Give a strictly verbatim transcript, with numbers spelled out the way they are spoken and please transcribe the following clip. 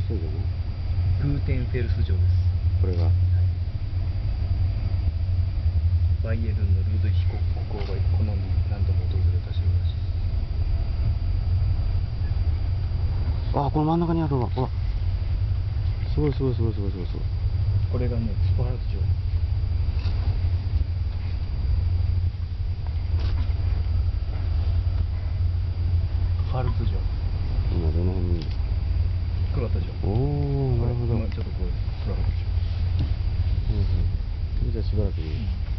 そうじゃない。 グーテンフェルス城です。 これが、はい、 バイエルンのルードヒコ国王が好み何度も訪れた城らしいです。 ああ、この真ん中にあるわ。ほら、すごいすごいすごいすごいすごいすごい。 これがね、スパーラス城。ファルツ城。 今どの辺にいるんですか。 クロアタ城。 おお、なるほど。 ちょっとこうフラフラ城。 うんうん。じゃあしばらくね。 うん